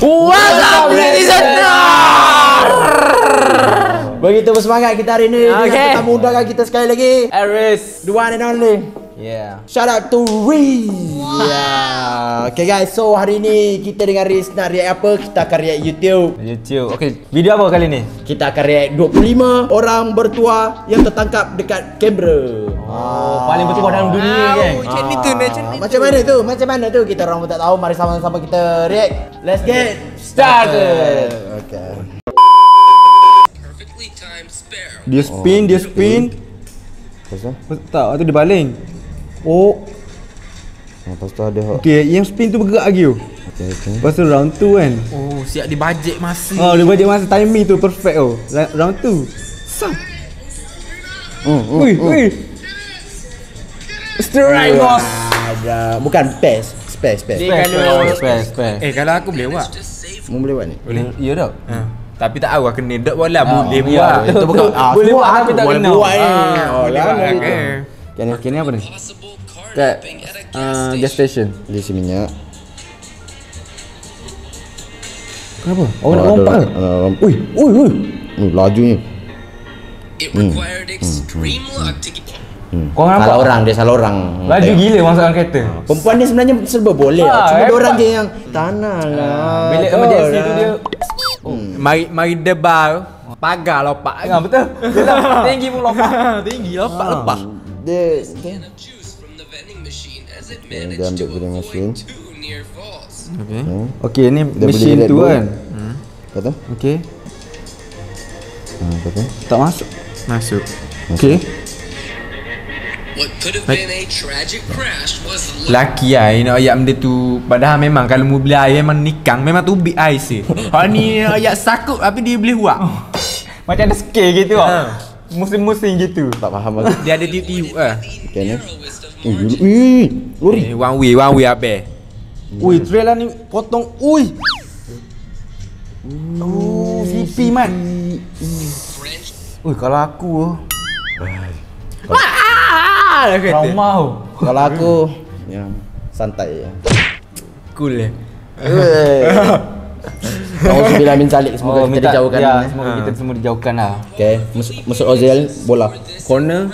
What's up, ladies and begitu bersemangat kita hari ini dengan tetamu undangan kita sekali lagi, Aris, the one and only. Yeah. Shout out to Riz. Yeah. Okay guys, so hari ini kita dengan Riz nak react apa? Kita akan react YouTube. Okay, video apa kali ni? Kita akan react 25 orang bertuah yang tertangkap dekat kamera. Paling bertuah dalam dunia kan? Macam ni tu, Macam mana tu? Macam mana tu? Kita orang pun tak tahu. Mari sama-sama kita react. Let's get started. Okay. Dia spin, dia spin. Pasal? Tak, itu dia baling. Oh. Lepas tu ada hak. Okay, yang spin tu bergerak lagi tu. Okay. Lepas tu round 2 kan. Oh, siap di bajet masa. Oh, dia bajet masa timing tu perfect tu. Round 2. Sam. Ui. Strike boss. Ada. Bukan pass. Space. Kalau aku boleh buat. Mu boleh buat ni? Boleh. Ya tak? Tapi tak tahu kena dok bola boleh buat. Itu bukan. Boleh buat tapi tak boleh kena. buat ni. Boleh buat ke? Ni apa ni? Kat gas station. Dia isi minyak. Kenapa? Oh, nak lompat ke? Ui. Lajunya. Kau nampak? Salah orang. Laju gila masukkan kereta. Perempuan ni sebenarnya serba boleh. Cuma dia orang je yang tanah lah. Bilik emergency tu dia. Mari debar pagar lompat. Betul. Tinggi pun lompat. Tinggi lompat lepas. Dia ambil video mesin. Okey, ni Dia mesin beli Red tu Bull. kan. Betul? Okey. Betul. Tak masuk. Masuk. Okey. What could have been a tragic crash was Laki lah nak ayat benda tu. Padahal memang kalau mu beli air memang nikang, memang tu big ais je. Hak ni ayat sakut tapi dia boleh buat. Macam ada scale gitu ah. Musim-musim gitu. Tak faham lagi. Dia ada tiup-tiup lah. Okay ni. Lori. One way abe. Ui, trailer ni potong. Ui. CP mat. Ui, kalau aku trauma tu. Kalau aku yang santai je. Cool eh. Auzubillah min zalik, semoga kita dijauhkan. Ya, semoga kita semua dijauhkan lah. Okay, Mesut Ozil bola. Corner.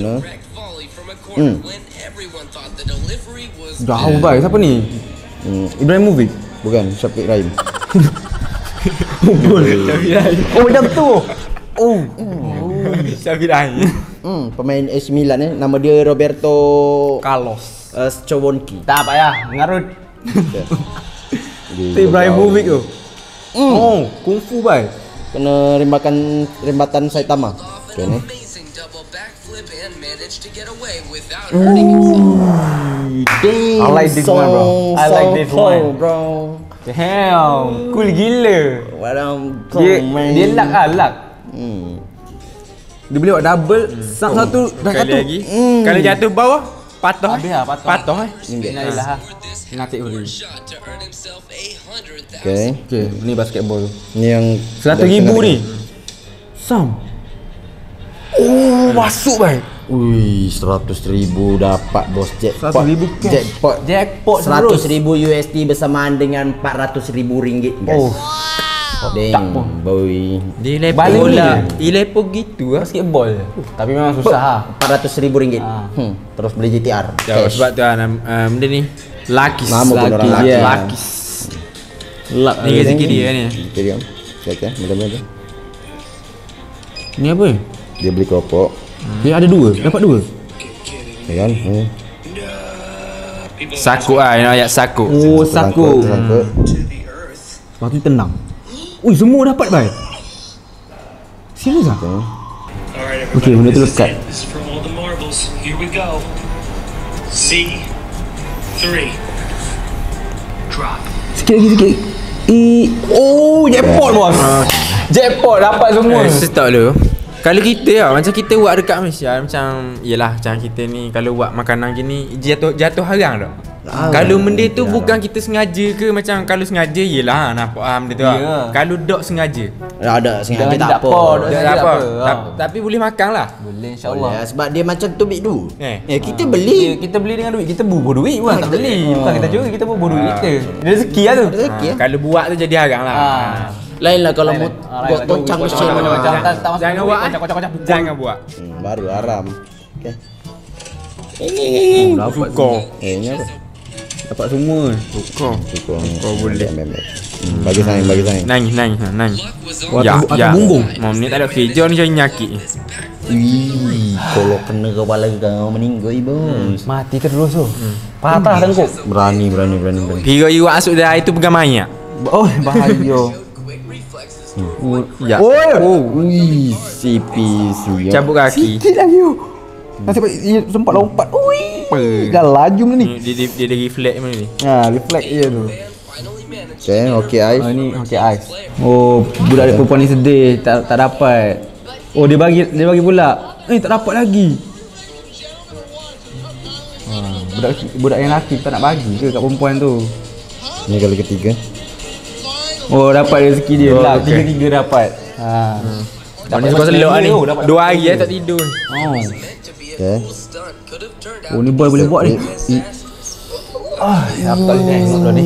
Jauh baik. Siapa ni? Ibrahimovic. Bukan, Syafiq Rahim. Oh, macam tu. Syafiq Rahim. Pemain AC Milan nama dia Roberto Carlos. Scowonki. Tak payah, ngarut. Dia Ibrahimovic tu. Oh, kungfu baik. kena rembatan Saitama. Okay ni. I like this one, bro. I like this one, bro. Damn, cool gila. Dia luck. Dia boleh buat double, satu dah Kali satu. lagi. Kalau jatuh bawah, patah. Habis lah, patah. Patah Innalillah. Natik boleh. Okay. Okay, ni basketball. Ni yang 100,000 ni. Sam. Oh, masuk baik. Ui, 100,000 dapat bos. Jackpot. 100,000 cash. Jackpot 100,000 USD bersamaan dengan 400,000 ringgit, guys. Oh. Dang, boy. Dia lepo Baling bola. ni. Dia lepo gitu lah. Basketball. Tapi memang susah ha. 400,000 ringgit. Terus beli GTR. Cash. Sebab tu benda ni Lakis. Nama pun orang Lakis, yeah. Lakis. Luck. Ni rezeki dia ni. Okay, dia. Okay, mudah-mudahan. Ni apa ni? Dia beli keropok. Dia ada dua, dapat dua. Ya kan? Sakut lah, nak ayat sakut. Oh, saku. Sangkut. Lepas tu tenang. Ui, semua dapat baik. Serius ah? Okay, benda tu lekat. This is for all the marbles. Here we go. C3. Drop. Sikit lagi. Oh, jackpot bos. Jackpot dapat semua. Stop dulu. Kalau kita lah, macam kita buat dekat Malaysia, macam yelah macam kita ni kalau buat makanan gini jatuh harang tak? Kalau benda tu bukan kita sengaja ke, macam kalau sengaja yelah nampak benda tu. Kalau dok sengaja. Ada sengaja Jangan tak apa. Tak apa. Ha. Tapi boleh makan lah. Boleh Allah. Sebab dia macam tubik du. Kita Ya, beli. kita beli dengan duit. Kita bubuh duit bukan tak beli. Bukan kita curi, kita bubuh duit kita. Dia rezeki lah tu. Rezeki ya. Kalau buat tu jadi haram lah. Lain lah kalau buat toncang mesin. Jangan buat. Jangan buat. Baru haram. Okey. Suka. Ini apa? Dapat semua. Suka. Kau boleh. Bagi sayang. Nangis. Wah, Ya. bumbung. Mau ni tak ada kerja ni jadi nyakit. Kalau kena kepala kau meninggal bos. Mati terus tu. Patah tengkuk. Berani. Kira iwak masuk dah itu pegang mayat. Oh, bahaya. Ya. Wih, sipi siap. Cabut kaki. Sikit lagi tu. Nasib baik sempat lompat. Ui. Dah laju ni. Dia ada reflect mana ni. Ha, reflect je tu. Okey Ais. Ni okey ais. Oh, budak perempuan ni sedih, tak dapat. Oh, dia bagi pula. Tak dapat lagi. Budak yang lelaki tak nak bagi ke kat perempuan tu. Ni kali ketiga. Oh, dapat rezeki dia lah. okey. 3 dapat. Ha. Ni sebab selok ni. 2 hari tak tidur. Oh. Okey. Oh, ni boy boleh buat ni. Apa kali ni?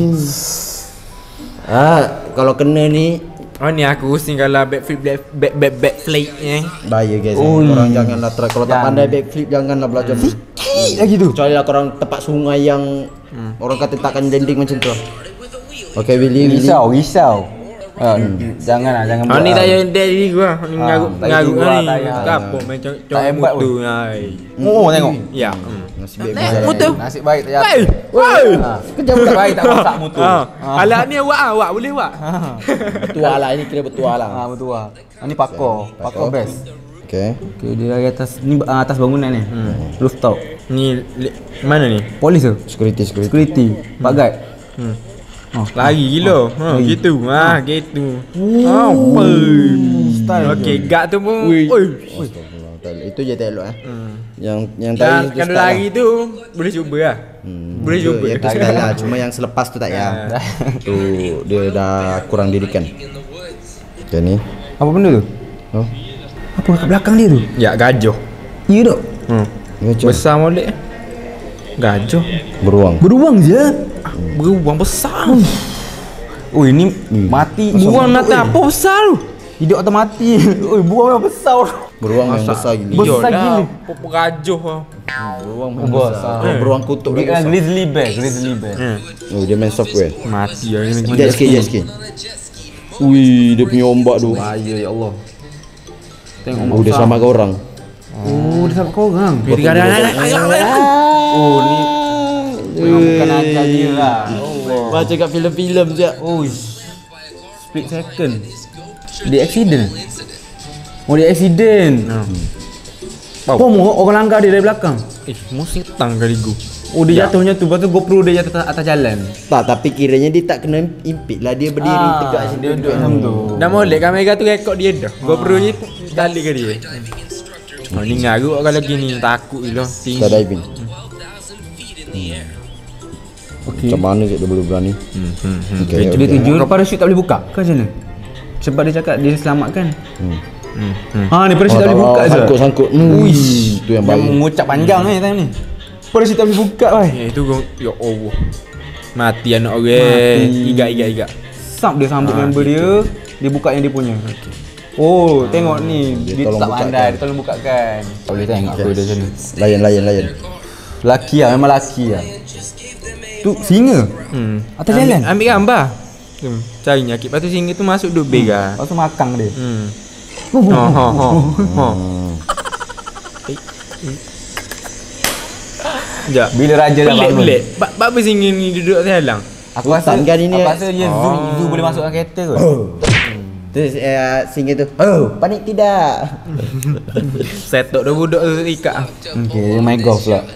Kalau kena ni Oh ni aku pusing kalau backflip bahaya guys. Korang janganlah try. Kalau tak pandai backflip janganlah belajar. Sikit lagi tu. Kecuali lah korang tempat sungai yang orang kata takkan landing macam tu. Okey Willy. Risau. Jangan ni tak payah dari gua. Ni ngaruk tak payah ni. tak payah. Kapok macam Tak hebat tu. Oh, tengok. Ya. Nasib baik Naik berjalan. motor. Nasib baik tak Hey. jatuh. Kejap tak baik tak masak motor. Alah ni awak boleh awak. Betua lah, ini kira betua lah. Betul lah. Ni pakor best. Okey. Okay, dia lagi atas ni atas bangunan ni. Rooftop. Ni mana ni? Polis tu. Security. Pak guard. Lari gila. Gitu. Gitu. Style. Okey, guard tu pun. Itu je tak elok Yang Dan tadi kalau lari tu boleh cuba lah. Boleh cuba. Ya, style lah. Cuma yang selepas tu tak ya. Tu dia dah kurang didikan. Okey ni. Apa benda tu? Oh. Apa kat belakang dia tu? Ya, gajah. Ya dok. Macam Besar molek. Gajah. beruang je. Beruang besar. Oh, ini mati. Beruang nak apa besar tu? Hidup atau mati. Oi, buang yang besar. beruang yang besar gini. Besar gini. Apa gajah lah. Beruang besar. Beruang kutub lagi besar. Grizzly bear. Oh, dia main software. Mati lah ni. Jet ski. Ui, dia punya ombak tu. Bahaya ya Allah. Tengok Oh, dia selamatkan orang. Oh, dia selamat kau orang. Oh ni Bukan ajar dia lah. Macam kat filem-filem je. Oh, split second. Dia accident. Oh, dia accident. Oh, orang langgar dia dari belakang. musik tang kali gua. Oh, dia jatuh macam tu. Lepas tu GoPro dia jatuh atas jalan. Tak, tapi kiranya dia tak kena impit lah. Dia berdiri tegak sini. Dia duduk macam tu. Dah molek kamera tu rekod dia dah. GoPro ni tali ke dia. Oh ni ngaruk kalau gini takut je lah. Skydiving. Okey. Macam mana dia boleh berani? Okay, Dia tuju parachute tak boleh buka ke macam mana? Sebab dia cakap dia selamatkan. Ha, ni parachute tak boleh buka je. Sangkut. Uish, tu yang Yang baik. mengucap panjang ni time ni. Parachute tak boleh buka weh. Itu ya Allah. Mati anak orang. Igat. Sap dia sambut member dia, dia buka yang dia punya. Oh, tengok ni. Dia tolong tak bukakan. pandai, dia tolong bukakan. Tak boleh tengok aku dia macam ni. Layan. Lelaki lah, memang lelaki lah. Tu singa. Atas jalan. Ambil gambar. Cari nyakit. Lepas tu singa tu masuk duduk beg lah. Lepas tu makang dia. Sekejap. Bila raja dah bangun. Pelik. Apa singa ni duduk atas halang? Aku rasa Hutan kan ini. Aku rasa dia zoo boleh masukkan kereta kot. Terus singa tu. Oh, panik tidak. Setok dah budak tu ikat. Okay, main golf pula.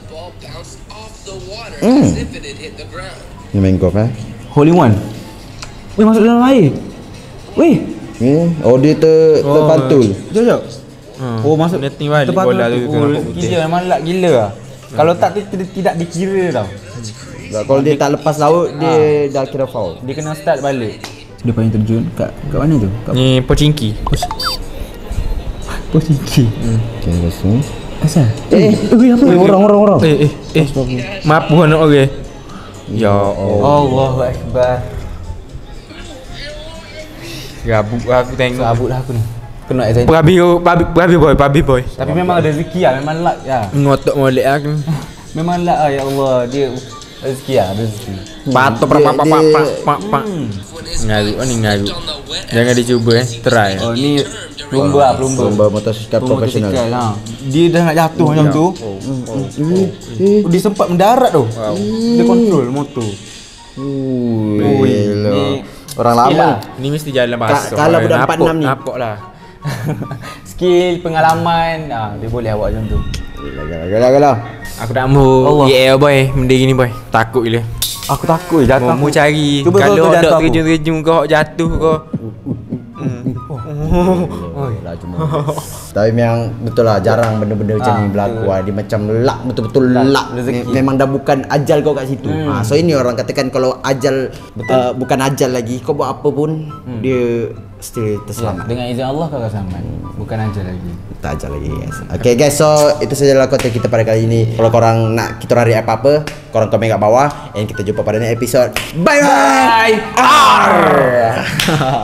Ni main golf Hole in one. Weh, masuk dalam air. Weh. Oh, dia terpantul. Jom. Oh, masuk Netting balik bola tu Oh, gila memang lat gila lah. Kalau tak tu tidak dikira tau. Kalau dia tak lepas laut, dia dah kira foul. Dia kena start balik. Dia paling terjun kat mana tu? Kat Ni Pochinki. posisi. Okay, guys ni. Asal? Apa? Orang. Maaf bukan orang. Ya Allah. Allahu Akbar. Gabuk aku tengok. Sabut dah aku ni. Kena excited. Pabi boy. Tapi memang ada rezeki lah, memang luck lah. Ngotok molek aku. Memang luck lah, ya Allah. Dia rezeki lah, rezeki. Patok pak. Ngaruk ni ngaruk. Jangan dicuba try. Oh ni pelumba. Lomba motosikal profesional. Lah. Dia dah nak jatuh macam tu. Dia sempat mendarat tu. Dia kontrol motor. Ui, ni orang lama. skill lah. Ni mesti jalan basah. Kalau budak 46 ni. Nampak lah. Skill, pengalaman, dia boleh buat macam tu. Galah. Aku tak mau. Yeah boy, benda gini boy. Takut gila. Aku takut jatuh. Mau cari. Cuba Kalau kau ada jatuh aku. terjun kau jatuh kau. Lah cuma. Tapi memang betul lah, jarang benda-benda macam ni berlaku lah. Dia macam luck, betul-betul luck. Memang dah bukan ajal kau kat situ. So ini orang katakan kalau ajal bukan ajal lagi, kau buat apa pun dia still terselamat. Dengan izin Allah kau akan selamat. Bukan aja lagi. Tak ajal lagi guys. Okay guys, so itu sajalah konten kita pada kali ini. Kalau korang nak kita orang react apa-apa, korang komen kat bawah. And kita jumpa pada next episode. Bye bye.